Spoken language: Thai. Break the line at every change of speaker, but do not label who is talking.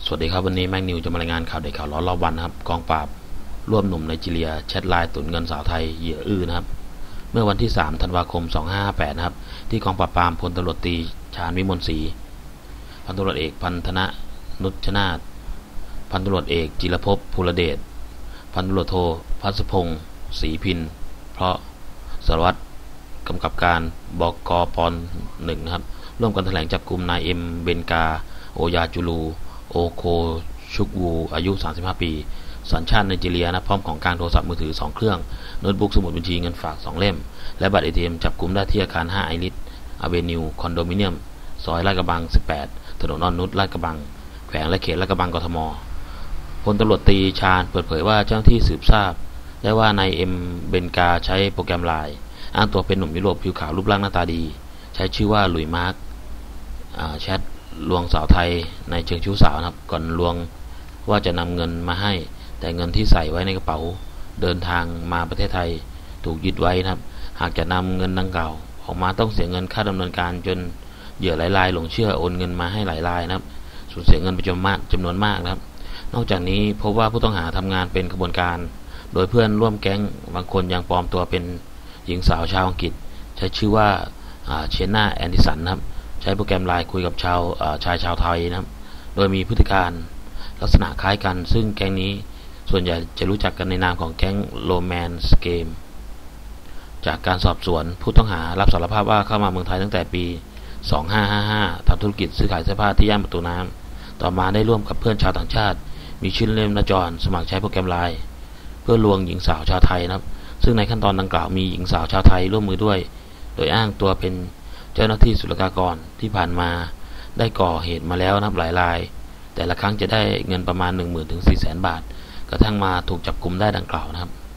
สวัสดีครับวันนี้แม็กนิวจะมารายงานข่าวเด็ดข่าวร้อนรอบวันนะครับกองปราบรวบหนุ่มไนจีเรียแชทไลน์ตุนเงินสาวไทยเหยื่ออื้อนะครับเมื่อวันที่3 ธันวาคม 2558นะครับที่กองปราบปรามพลตำรวจตรีชาญวิมลศรีพันตำรวจเอกพันธนะนุชนาถพันตำรวจเอกจิรภพภูรเดชพันตำรวจโทพัศพงศ์ศรีพินเพราะสารวัตรกำกับการบกป.1นะครับร่วมกันแถลงจับกุมนายเอ็มเบนกาโอยาจูลูโอโคชุกวูอายุ35ปีสัญชาติไนจีเรียนะพร้อมของกลางโทรศัพท์มือถือ2เครื่องโน้ตบุ๊กสมุดบัญชีเงินฝาก2เล่มและบัตร ATM จับกุมได้ที่อาคาร5ไอริสอเวนิวคอนโดมิเนียมซอยลาดกระบัง18ถนนอ่อนนุชลาดกระบังแขวงและเขตลาดกระบังกทมพลตำรวจตรีชาญเปิดเผยว่าเจ้าหน้าที่สืบทราบได้ว่านายเอ็มเบนกาใช้โปรแกรมไลน์อ้างตัวเป็นหนุ่มยุโรปผิวขาวรูปร่างหน้าตาดีใช้ชื่อว่าหลุยมาร์กแชทลวงสาวไทยในเชิงชู้สาวนะครับก่อนลวงว่าจะนำเงินมาให้แต่เงินที่ใส่ไว้ในกระเป๋าเดินทางมาประเทศไทยถูกยึดไว้นะครับหากจะนำเงินดังกล่าวออกมาต้องเสียเงินค่าดำเนินการจนเหยื่อหลายรายหลงเชื่อโอนเงินมาให้หลายรายนะครับสูญเสียเงินไปจำนวนมากนะครับนอกจากนี้พบว่าผู้ต้องหาทำงานเป็นขบวนการโดยเพื่อนร่วมแก๊งบางคนยังปลอมตัวเป็นหญิงสาวชาวอังกฤษใช้ชื่อว่าเชน่าแอนดิสันนะครับใช้โปรแกรมไลน์คุยกับชายชาวไทยนะครับโดยมีพฤติการลักษณะคล้ายกันซึ่งแก๊งนี้ส่วนใหญ่จะรู้จักกันในนามของแก๊งโรแมนส์เกมจากการสอบสวนผู้ต้องหารับสารภาพว่าเข้ามาเมืองไทยตั้งแต่ปี 2555 ทำธุรกิจซื้อขายเสื้อผ้าที่ย่านประตูน้ำต่อมาได้ร่วมกับเพื่อนชาวต่างชาติมีชื่อเล่นนจรสมัครใช้โปรแกรมไลน์เพื่อลวงหญิงสาวชาวไทยนะครับซึ่งในขั้นตอนดังกล่าวมีหญิงสาวชาวไทยร่วมมือด้วยโดยอ้างตัวเป็นเจ้าหน้าที่ศุลกากรที่ผ่านมาได้ก่อเหตุมาแล้วนับหลายรายแต่ละครั้งจะได้เงินประมาณ 10,000 ถึง 400,000 บาทกระทั่งมาถูกจับกุมได้ดังกล่าวนะครับ